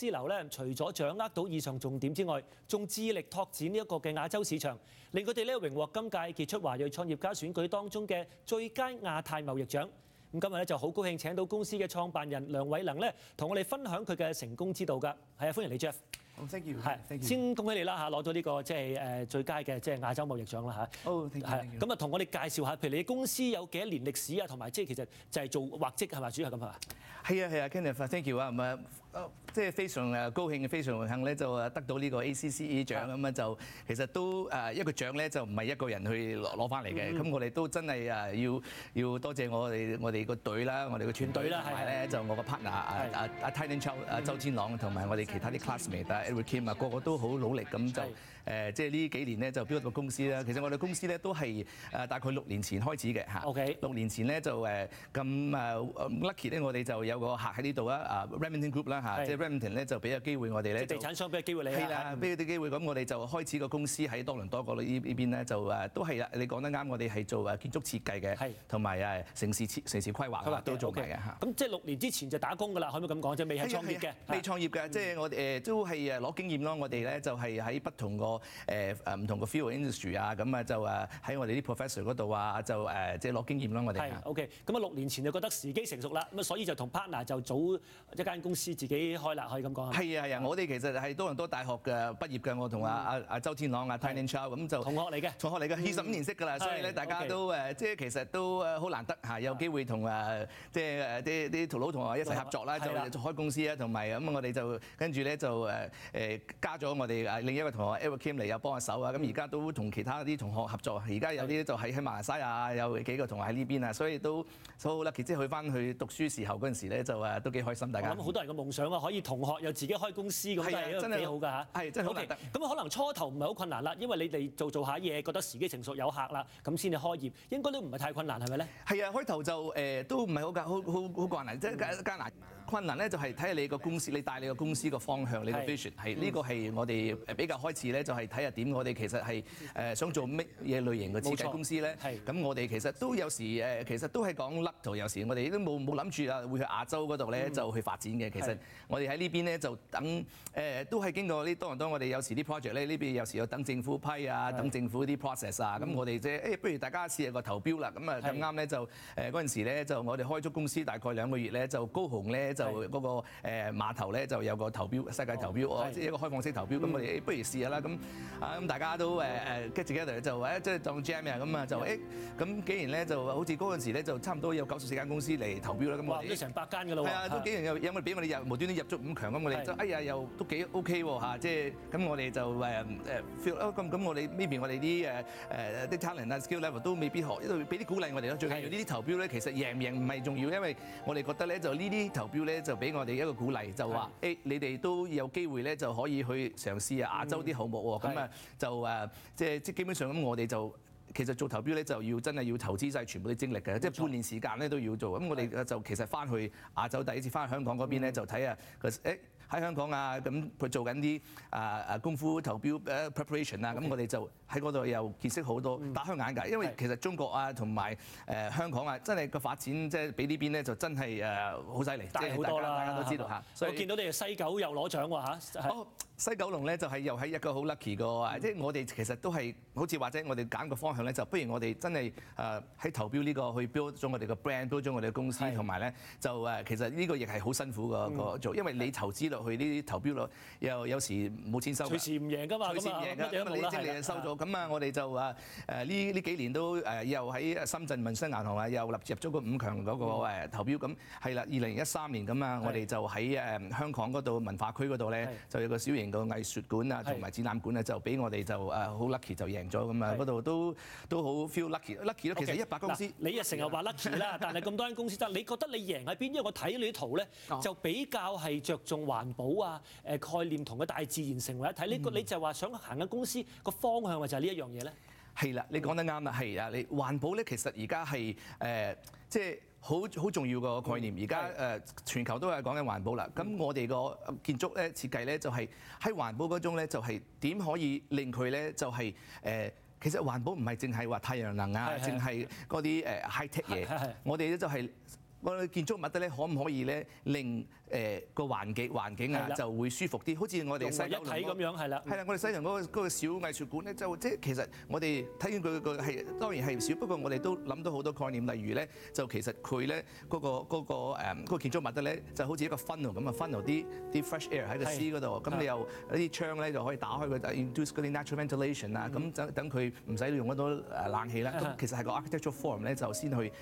絲樓咧，除咗掌握到以上重點之外，仲致力拓展呢一個嘅亞洲市場，令佢哋咧榮獲今屆傑出華裔創業家選舉當中嘅最佳亞太貿易獎。咁今日咧就好高興請到公司嘅創辦人梁偉能咧，同我哋分享佢嘅成功之道㗎。係啊，歡迎你 Jeff。 好 ，thank you。 係，先恭喜你啦嚇，攞到呢個即係最佳嘅即係亞洲貿易獎啦嚇。 哦，thank you。 咁啊，同我哋介紹下，譬如你公司有幾多年歷史啊，同埋即係其實就係做畫則係咪？主要係咁係嘛？ 係啊 ，Kenneth，thank you 啊，咁啊，即係非常高興，非常榮幸咧，就得到呢個 ACCE 獎咁啊，就其實都一個獎咧，就唔係一個人去攞翻嚟嘅。咁我哋都真係要多謝我哋個隊啦，我哋個團隊啦，同埋咧就我個 partner 阿 Tynan Chow 周天朗，同埋我哋其他啲 classmate Eric Kim 啊，個個都好努力咁就即係呢幾年咧就 build 個公司啦。其實我哋公司咧都係大概6年前開始嘅嚇。 OK。 6年前咧就咁lucky 咧，我哋就有個客喺呢度啊，Remington Group 啦嚇，即係 Remington 咧就俾個機會我哋咧。 地產商俾個機會你係啦，俾佢啲機會，咁我哋就開始個公司喺多倫多呢邊咧就都係啦。你講得啱，我哋係做建築設計嘅，同埋城市規劃都做埋嘅嚇。 咁即係6年之前就打工㗎啦，可唔可以咁講？即係未係創業嘅。 未創業嘅，即係我哋都係攞經驗咯。我哋咧就係喺不同個唔同個 field industry 啊，咁啊就喺我哋啲 professor 嗰度啊，就即係攞經驗咯。我哋係 OK。咁啊6年前就覺得時機成熟啦，咁啊所以就同 partner 就組一間公司自己開啦，可以咁講。 係啊係啊，我哋其實係多倫多大學嘅畢業嘅，我同阿周天朗、阿 Tynan Chow 咁就同學嚟嘅 ，25年識㗎啦，所以咧大家都即係其實都好難得嚇，有機會同即係啲同老同學一齊合作啦，就開公司啊，同埋咁我哋就跟住咧就加咗我哋另一個同學 Eric Kim 嚟又幫下手啊，咁而家都同其他啲同學合作，而家有啲就喺馬來西亞有幾個同學喺呢邊啊，所以都好 lucky，即係去翻去讀書時候嗰陣時咧就都幾開心，大家。 咁好多人嘅夢想啊，可以同學又自己開公司咁，真係幾好㗎嚇。 係真係好難得。 咁可能初頭唔係好困難啦，因為你哋做下嘢，覺得時機成熟有客啦，咁先至開業，應該都唔係太困難係咪咧？ 係啊，開頭就都唔係好困難，即係艱難。困難咧就係睇下你個公司，你帶你個公司個方向，你個 vision 係呢個係我哋比較開始咧，就係睇下點我哋其實係想做乜嘢類型嘅設計公司咧。咁我哋其實都有時其實都係講 local，有時我哋都冇諗住啊會去亞洲嗰度咧就去發展嘅。其實我哋喺呢邊咧就等都係經過呢多倫多，我哋有時啲 project 咧呢邊有時要等政府批啊，等政府啲 process 啊。咁我哋即係不如大家試下個投標啦。咁啊咁啱咧就嗰陣時咧就我哋開咗公司大概2個月咧，就高雄咧就嗰個碼頭咧就有個投標，世界投標，即係一個開放式投標。咁我哋不如試下啦。咁大家都get together就即係當 jam 啊咁啊就咁既然咧就好似嗰陣時咧就差唔多有94間公司嚟投標啦。咁我哋都成100間㗎啦喎。係啊，都幾人有冇俾我哋無端端入足5強咁，我哋就又都幾 OK 喎嚇，即係咁我哋就feel 咁我哋 maybe 我哋啲 talent 啊 skill level 都未必學，因為俾啲鼓勵我哋咯。最緊要呢啲投標咧，其實贏唔贏唔係重要，因為我哋覺得咧就呢啲投標咧就俾我哋一個鼓勵，就話你哋都有機會咧就可以去嘗試亞洲啲項目喎。咁就即係基本上咁我哋就。其實做投標咧就要真係要投資晒全部啲精力嘅，即係半年時間咧都要做。咁我哋就其實翻去亞洲第一次翻去香港嗰邊咧就睇下喺香港啊咁佢做緊啲功夫投標preparation 啊，咁我哋就喺嗰度又見識好多，打開眼界。因為其實中國啊同埋香港啊真係個發展即係比呢邊咧就真係好犀利， 大好多啦， 大家都知道嚇。 所以我見到你哋西九又攞獎喎嚇。 西九龍咧就係又係一個好 lucky 個，即係我哋其實都係好似或者我哋揀個方向咧，就不如我哋真係喺投標呢個去 build 咗我哋個 brand，build 咗我哋嘅公司，同埋咧就其實呢個亦係好辛苦個做，因為你投資落去呢啲投標率又有時冇錢收， 隨時唔贏㗎嘛， 隨時唔贏㗎，咁你精力收咗，咁啊我哋就呢幾年都又喺深圳民生銀行啊又入咗個5強嗰個投標，咁係啦2013年咁啊，我哋就喺香港嗰度文化區嗰度咧就有個小型個藝術館啊，同埋展覽館啊，就俾我哋就好 lucky 就贏咗咁啊！嗰度都好 feel lucky 咯。其實100公司， 你啊成日話 lucky 啦，但係咁多間公司得，你覺得你贏喺邊？因為我睇你啲圖咧，就比較係着重環保啊，概念同個大自然成為一體。你就話想行緊公司個方向，咪就係呢一樣嘢咧？ 係啦，你講得啱啦，係啊，你環保咧，其實而家係即係。好重要個概念，而家全球都係講緊環保啦。咁我哋個建築咧設計咧就係喺環保嗰種咧，就係點可以令佢咧就係其實環保唔係淨係話太陽能啊，淨係嗰啲high tech 嘢。我哋咧就係我哋建築物咧，可唔可以咧令個環境啊就會舒服啲，好似我哋西九龍一體咁樣係啦。 係啦，我哋西九龍嗰個小藝術館咧，就即係其實我哋睇見佢個係當然係少，不過我哋都諗到好多概念，例如咧就其實佢咧嗰個建築物咧就好似一個 funnel 咁啊 funnel 啲 fresh air 喺個 sea 嗰度，咁你又啲窗咧就可以打開佢 induce 嗰啲 natural ventilation 啊，咁等佢唔使用嗰多冷氣啦。咁其實係個 architectural form 咧就先去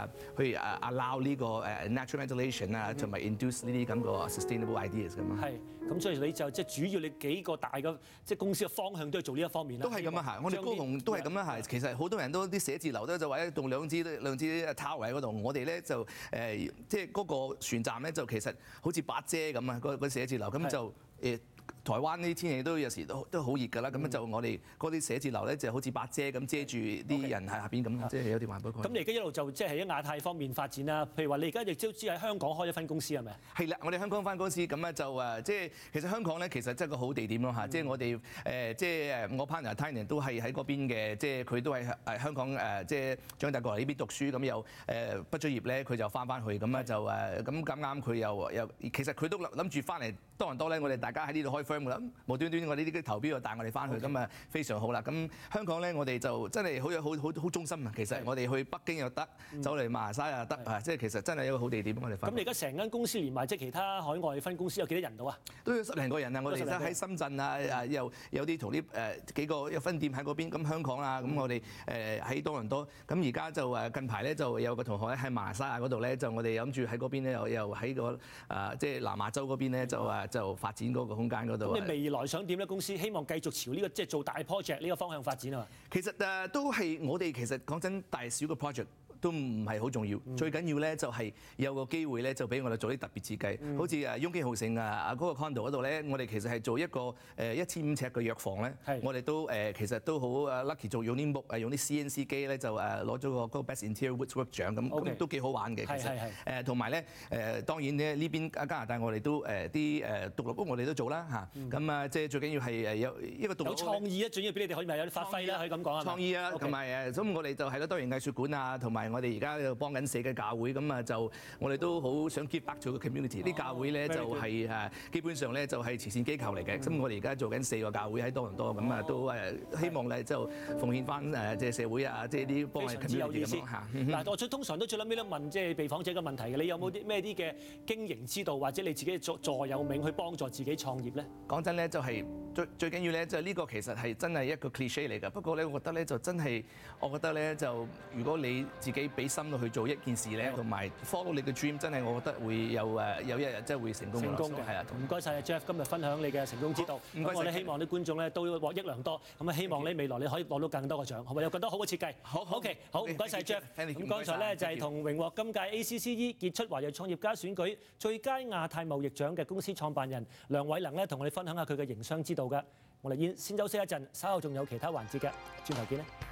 allow 呢個natural ventilation 啊，同埋 induce 呢啲咁個 sustainable ideas 咁啊。 係，咁所以你就即係主要你幾個大嘅即係公司嘅方向都係做呢一方面啦。 都係咁啊，係。我哋高雄都係咁啦，係。其實好多人都啲寫字樓咧就話一棟兩支 tower 喺嗰度，我哋咧就即係嗰個船站咧就其實好似把遮咁啊，個寫字樓咁就台灣呢啲天氣都有時都好熱㗎啦，咁就我哋嗰啲寫字樓咧就好似把遮咁遮住啲人喺下邊咁，即係有啲環保概念。 咁你而家一路就即係喺亞太方面發展啦，譬如話你而家亦都知喺香港開咗分公司係咪？ 係啦，我哋香港分公司咁咧就即係其實香港咧其實真係個好地點咯嚇，即係我哋即係我 partner Tynan 都係喺嗰邊嘅，即係佢都係香港即係長大過嚟呢邊讀書，咁又畢咗業咧佢就翻去咁咧就咁啱佢又其實佢都諗住翻嚟多倫多咧，我哋大家喺呢度開 firm 㗎啦，無端端我哋呢啲投標又帶我哋翻去，咁啊非常好啦。咁香港咧我哋就真係好忠心啊。其實我哋去北京又得，走嚟馬來西亞又得啊，即係其實真係一個好地點我哋翻。 咁你而家成間公司連埋即係其他海外分公司有幾多人到啊？ 都有10零個人啊！我哋而家喺深圳啊，又有啲同啲幾個分店喺嗰邊，咁香港啊，咁我哋喺多倫多。咁而家就近排咧就有個同學咧喺馬來西亞嗰度咧，就我哋諗住喺嗰邊咧又喺個即係南亞洲嗰邊咧就發展嗰個空間嗰度。 咁你未來想點咧？公司希望繼續朝呢個即係做大 project 呢個方向發展啊嘛。 其實都係我哋其實講真大小嘅 project。都唔係好重要，最緊要咧就係有個機會咧就俾我哋做啲特別設計，好似雍基豪盛嗰個 condo 嗰度咧，我哋其實係做一個1500尺嘅藥房咧，我哋都其實都好 lucky 做用啲木用啲 CNC 機咧就攞咗個 Best Interior Woodwork 獎咁都幾好玩嘅其實，同埋咧當然咧呢邊加拿大我哋都啲獨立屋我哋都做啦嚇，咁即係最緊要係有一個獨立屋有創意啊，最緊要俾你哋可以咪有啲發揮啦，可以咁講啊。 創意啊，同埋咁我哋就係咯多元藝術館啊，同埋我哋而家喺度幫緊社嘅教會，咁啊就我哋都好想 give back to 個 community。啲教會咧就係基本上咧就係慈善機構嚟嘅，咁我哋而家做緊4個教會喺多倫多，咁啊都希望咧就奉獻翻即係社會啊，即係啲幫我哋 community 咁嚇。 嗱，我通常都最撚尾都問即係被訪者嘅問題嘅，你有冇啲咩啲嘅經營之道，或者你自己座右銘去幫助自己創業咧？ 講真咧，就係最緊要咧，就呢個其實係真係一個 cliche 嚟㗎。不過咧，我覺得咧就真係，我覺得咧就如果你自己俾心去做一件事咧，同埋 follow 你嘅 dream， 真係我覺得會有一日真係會成功嘅。係啊， 唔該晒 Jeff 今日分享你嘅成功之道。 唔該晒。 我哋希望啲觀眾咧都獲益良多。咁啊，希望你未來你可以攞到更多嘅獎，係咪有更多好嘅設計？好 OK， 好唔該晒 Jeff。咁剛才咧就係同榮獲今屆 ACCE 傑出華裔創業家選舉最佳亞太貿易獎嘅公司創辦人梁偉能咧，同我哋分享下佢嘅營商之道㗎。我哋先休息一陣，稍後仲有其他環節嘅，轉頭見咧。